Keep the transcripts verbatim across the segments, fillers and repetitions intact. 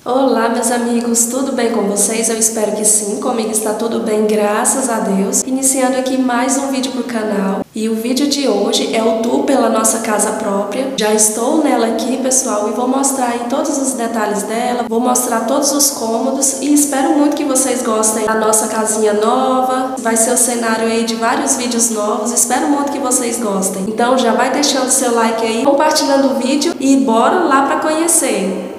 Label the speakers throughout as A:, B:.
A: Olá, meus amigos, tudo bem com vocês? Eu espero que sim, comigo está tudo bem, graças a Deus. Iniciando aqui mais um vídeo pro canal. E o vídeo de hoje é o tour pela nossa casa própria. Já estou nela aqui, pessoal, e vou mostrar aí todos os detalhes dela, vou mostrar todos os cômodos e espero muito que vocês gostem da nossa casinha nova. Vai ser o cenário aí de vários vídeos novos, espero muito que vocês gostem. Então já vai deixando seu like aí, compartilhando o vídeo e bora lá para conhecer.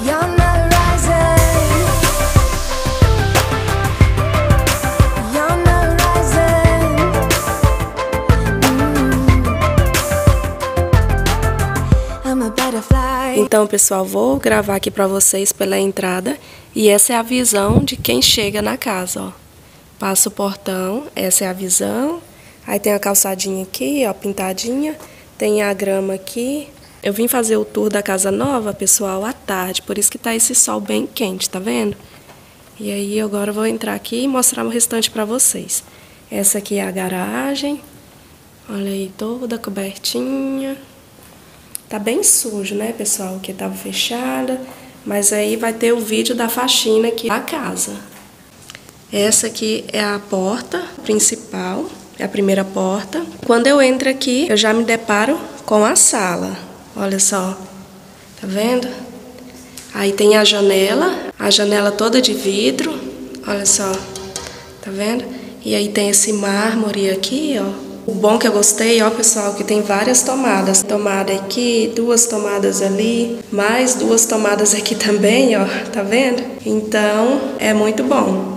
A: Então, pessoal, vou gravar aqui para vocês pela entrada e essa é a visão de quem chega na casa, ó. Passa o portão, essa é a visão. Aí tem a calçadinha aqui, ó, pintadinha. Tem a grama aqui. Eu vim fazer o tour da casa nova, pessoal, à tarde, por isso que tá esse sol bem quente, tá vendo? E aí agora eu vou entrar aqui e mostrar o restante para vocês. Essa aqui é a garagem. Olha aí, toda cobertinha. Tá bem sujo, né, pessoal, que tava fechada, mas aí vai ter o vídeo da faxina aqui da casa. Essa aqui é a porta principal, é a primeira porta. Quando eu entro aqui, eu já me deparo com a sala. Olha só, tá vendo? Aí tem a janela, a janela toda de vidro, olha só, tá vendo? E aí tem esse mármore aqui, ó. O bom que eu gostei, ó, pessoal, que tem várias tomadas. Tomada aqui, duas tomadas ali, mais duas tomadas aqui também, ó, tá vendo? Então, é muito bom.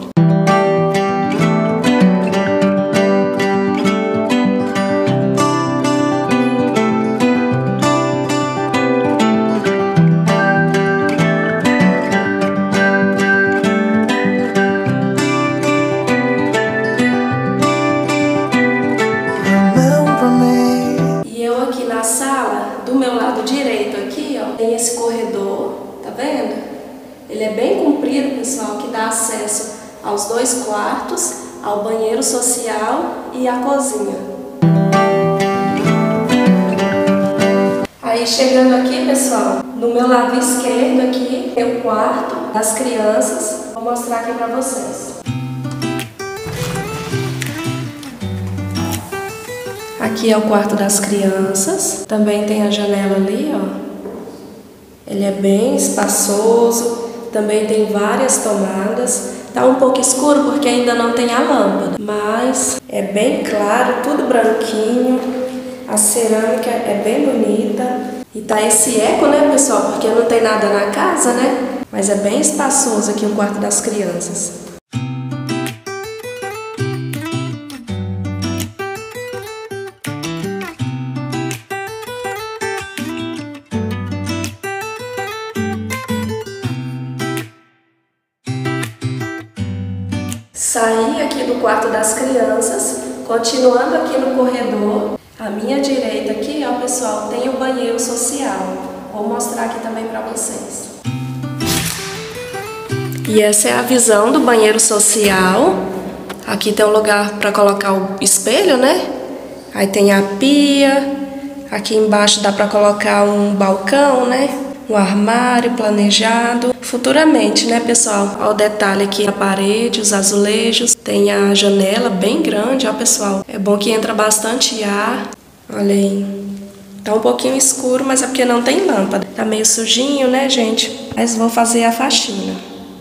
A: Tem esse corredor, tá vendo? Ele é bem comprido, pessoal, que dá acesso aos dois quartos, ao banheiro social e à cozinha. Aí chegando aqui, pessoal, no meu lado esquerdo aqui tem o quarto das crianças. Vou mostrar aqui pra vocês. Aqui é o quarto das crianças. Também tem a janela ali, ó. Ele é bem espaçoso, também tem várias tomadas. Tá um pouco escuro porque ainda não tem a lâmpada, mas é bem claro, tudo branquinho. A cerâmica é bem bonita. E tá esse eco, né, pessoal? Porque não tem nada na casa, né? Mas é bem espaçoso aqui o quarto das crianças. Saí aqui do quarto das crianças, continuando aqui no corredor. À minha direita aqui, ó, pessoal, tem o banheiro social. Vou mostrar aqui também para vocês. E essa é a visão do banheiro social. Aqui tem um lugar para colocar o espelho, né? Aí tem a pia. Aqui embaixo dá para colocar um balcão, né? Um armário planejado. Futuramente, né, pessoal? Olha o detalhe aqui na parede, os azulejos. Tem a janela bem grande, ó, pessoal. É bom que entra bastante ar. Olha aí. Tá um pouquinho escuro, mas é porque não tem lâmpada. Tá meio sujinho, né, gente? Mas vou fazer a faxina.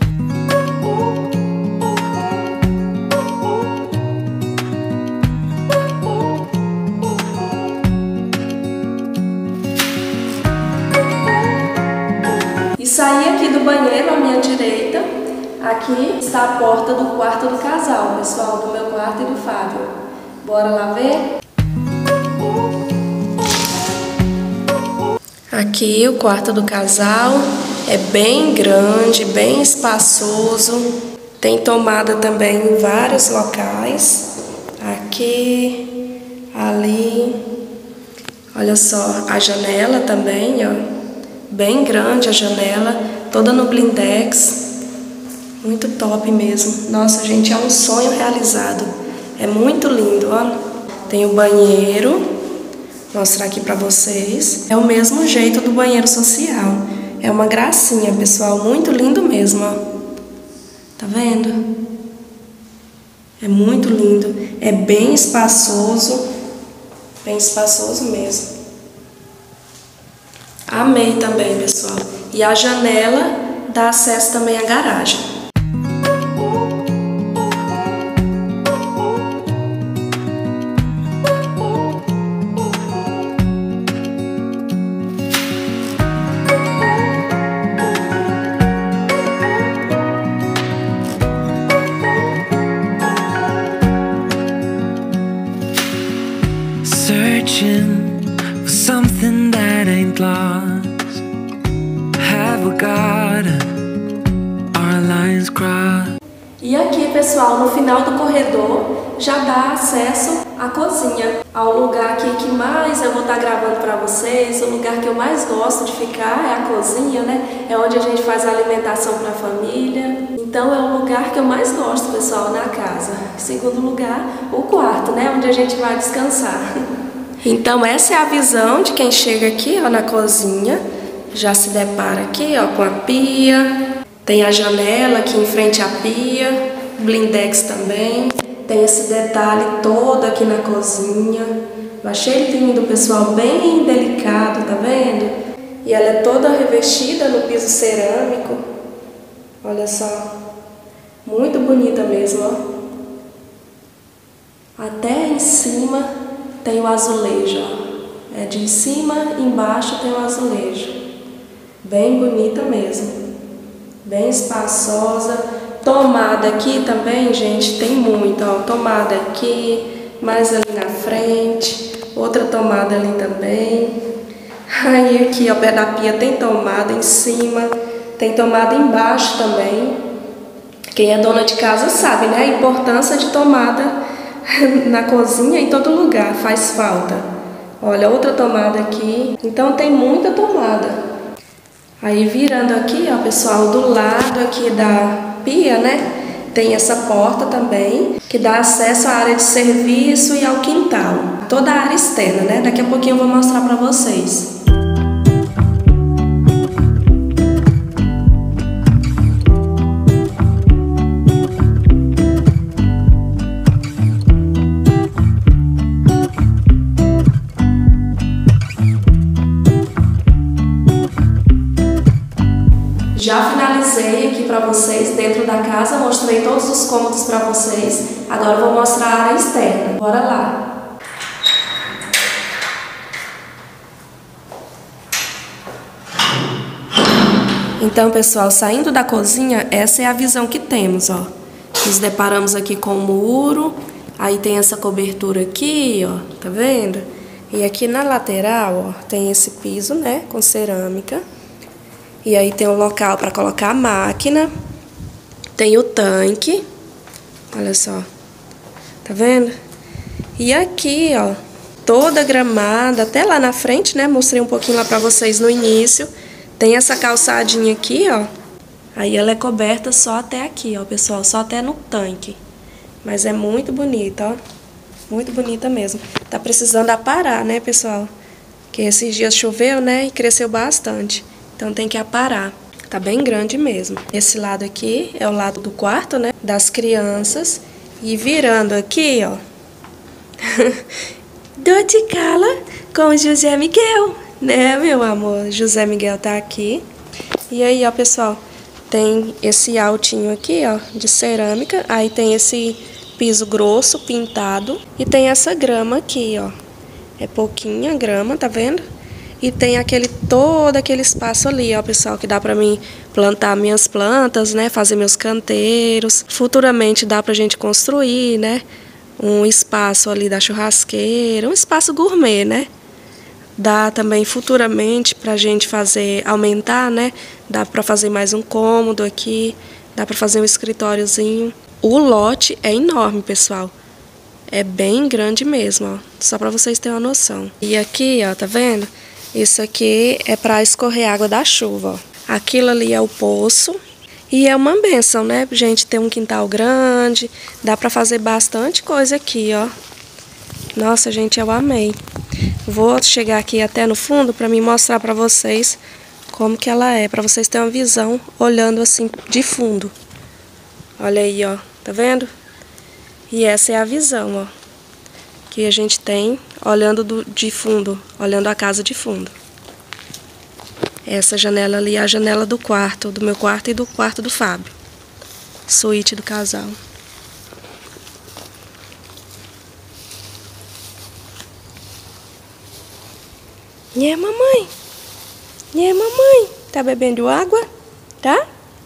A: Saí aqui do banheiro à minha direita. Aqui está a porta do quarto do casal, pessoal, do meu quarto e do Fábio. Bora lá ver? Aqui o quarto do casal é bem grande, bem espaçoso. Tem tomada também em vários locais. Aqui, ali. Olha só, a janela também, ó. Bem grande a janela, toda no blindex. Muito top mesmo. Nossa, gente, é um sonho realizado. É muito lindo, ó. Tem o banheiro. Vou mostrar aqui pra vocês. É o mesmo jeito do banheiro social. É uma gracinha, pessoal. Muito lindo mesmo, ó. Tá vendo? É muito lindo. É bem espaçoso. Bem espaçoso mesmo. Amei também, pessoal. E a janela dá acesso também à garagem.
B: Searching for something that ain't lost. Have we got our lines crossed?
A: E aqui, pessoal, no final do corredor já dá acesso à cozinha, ao lugar aqui que mais eu vou estar gravando para vocês. O lugar que eu mais gosto de ficar é a cozinha, né? É onde a gente faz a alimentação para a família. Então é o lugar que eu mais gosto, pessoal, na casa. Em segundo lugar, o quarto, né? Onde a gente vai descansar. Então essa é a visão de quem chega aqui, ó, na cozinha. Já se depara aqui, ó, com a pia. Tem a janela aqui em frente à pia, blindex também. Tem esse detalhe todo aqui na cozinha. Eu achei lindo, pessoal, bem delicado, tá vendo? E ela é toda revestida no piso cerâmico. Olha só, muito bonita mesmo, ó. Até em cima tem o azulejo, ó. É de cima e embaixo tem o azulejo. Bem bonita mesmo. Bem espaçosa. Tomada aqui também, gente, tem muita, ó. Tomada aqui, mais ali na frente. Outra tomada ali também. Aí aqui, ó, pé da pia tem tomada em cima. Tem tomada embaixo também. Quem é dona de casa sabe, né? A importância de tomada na cozinha em todo lugar. Faz falta. Olha, outra tomada aqui. Então tem muita tomada. Aí virando aqui, ó, pessoal, do lado aqui da pia, né, tem essa porta também, que dá acesso à área de serviço e ao quintal. Toda a área externa, né, daqui a pouquinho eu vou mostrar pra vocês. Já finalizei aqui para vocês dentro da casa, mostrei todos os cômodos para vocês. Agora eu vou mostrar a área externa. Bora lá! Então, pessoal, saindo da cozinha, essa é a visão que temos, ó. Nos deparamos aqui com o muro, aí tem essa cobertura aqui, ó, tá vendo? E aqui na lateral, ó, tem esse piso, né, com cerâmica. E aí tem o local para colocar a máquina. Tem o tanque. Olha só. Tá vendo? E aqui, ó, toda gramada, até lá na frente, né? Mostrei um pouquinho lá para vocês no início. Tem essa calçadinha aqui, ó. Aí ela é coberta só até aqui, ó, pessoal, só até no tanque. Mas é muito bonita, ó. Muito bonita mesmo. Tá precisando aparar, né, pessoal? Porque esses dias choveu, né, e cresceu bastante. Então tem que aparar. Tá bem grande mesmo. Esse lado aqui é o lado do quarto, né? Das crianças. E virando aqui, ó. Dor de cala com o José Miguel. Né, meu amor? José Miguel tá aqui. E aí, ó, pessoal. Tem esse altinho aqui, ó, de cerâmica. Aí tem esse piso grosso, pintado. E tem essa grama aqui, ó. É pouquinha grama, tá vendo? E tem aquele, todo aquele espaço ali, ó, pessoal, que dá pra mim plantar minhas plantas, né? Fazer meus canteiros. Futuramente dá pra gente construir, né? Um espaço ali da churrasqueira, um espaço gourmet, né? Dá também futuramente pra gente fazer, aumentar, né? Dá pra fazer mais um cômodo aqui, dá pra fazer um escritóriozinho. O lote é enorme, pessoal. É bem grande mesmo, ó. Só pra vocês terem uma noção. E aqui, ó, tá vendo? Isso aqui é para escorrer água da chuva, ó. Aquilo ali é o poço. E é uma benção, né, gente, ter um quintal grande. Dá para fazer bastante coisa aqui, ó. Nossa, gente, eu amei. Vou chegar aqui até no fundo para me mostrar para vocês como que ela é, para vocês terem uma visão olhando assim de fundo. Olha aí, ó, tá vendo? E essa é a visão, ó, que a gente tem olhando do, de fundo, olhando a casa de fundo. Essa janela ali é a janela do quarto, do meu quarto e do quarto do Fábio. Suíte do casal. Nhê, mamãe. Nhê, mamãe. Tá bebendo água? Tá?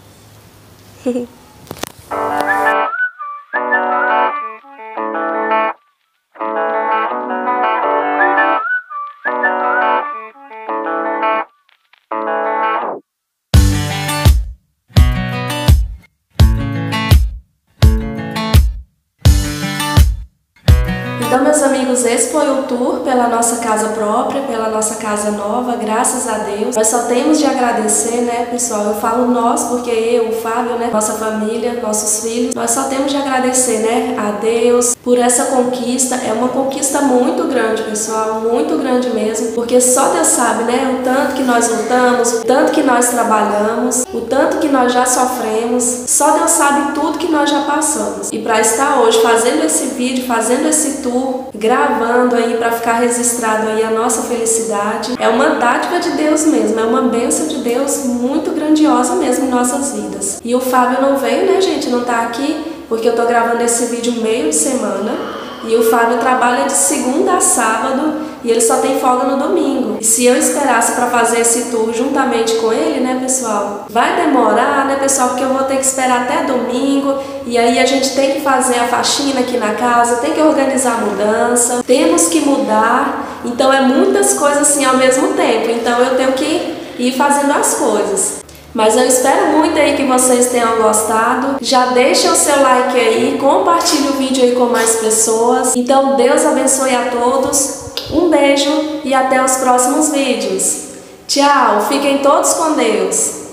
A: Então, meus amigos, esse foi o tour pela nossa casa própria, pela nossa casa nova, graças a Deus. Nós só temos de agradecer, né, pessoal? Eu falo nós, porque eu, o Fábio, né, nossa família, nossos filhos, nós só temos de agradecer, né, a Deus por essa conquista. É uma conquista muito grande, pessoal, muito grande mesmo, porque só Deus sabe, né, o tanto que nós lutamos, o tanto que nós trabalhamos, o tanto que nós já sofremos. Só Deus sabe tudo que nós já passamos. E para estar hoje fazendo esse vídeo, fazendo esse tour, gravando aí para ficar registrado aí a nossa felicidade, é uma dádiva de Deus mesmo, é uma bênção de Deus muito grandiosa mesmo em nossas vidas. E o Fábio não veio, né, gente, não tá aqui, porque eu tô gravando esse vídeo meio de semana, e o Fábio trabalha de segunda a sábado e ele só tem folga no domingo. E se eu esperasse para fazer esse tour juntamente com ele, né, pessoal, vai demorar, né, pessoal, porque eu vou ter que esperar até domingo, e aí a gente tem que fazer a faxina aqui na casa, tem que organizar a mudança, temos que mudar, então é muitas coisas assim ao mesmo tempo, então eu tenho que ir fazendo as coisas. Mas eu espero muito aí que vocês tenham gostado. Já deixa o seu like aí, compartilhe o vídeo aí com mais pessoas. Então Deus abençoe a todos, um beijo e até os próximos vídeos. Tchau, fiquem todos com Deus.